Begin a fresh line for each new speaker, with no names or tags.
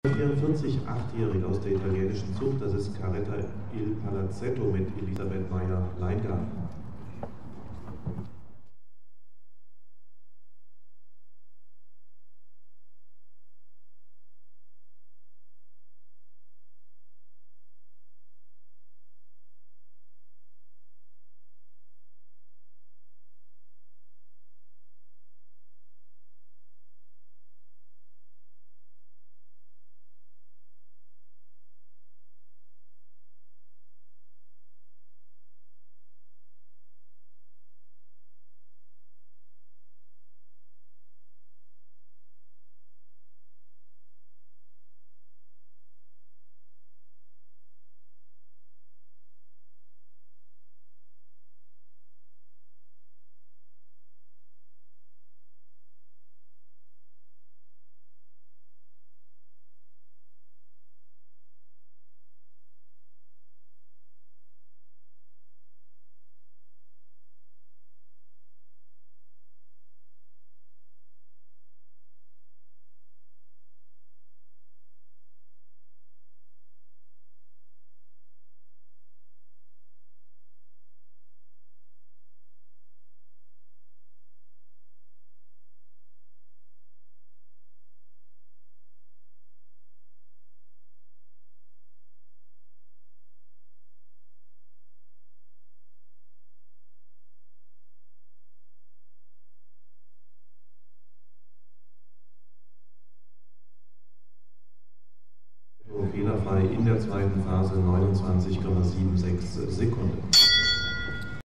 44, 8-jährig aus der italienischen Zucht, das ist Caretta Il Palazzetto mit Elisabeth Meyer-Leingarten. Fehlerfrei in der zweiten Phase 29,76 Sekunden.